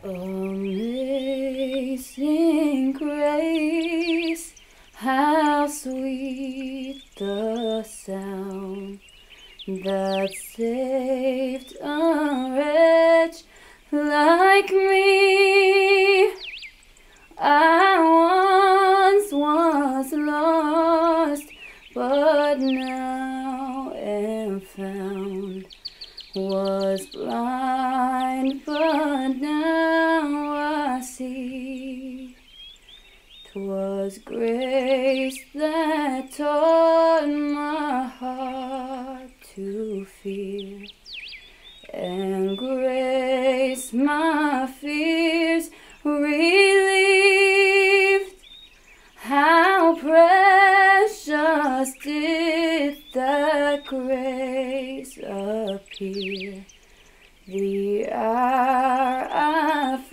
Amazing grace, how sweet the sound that saved a wretch like me. I once was lost, but now am found. Was blind, but now I see. 'Twas grace that taught my heart to fear, and grace my fears relieved. How precious did that grace appear, the hour I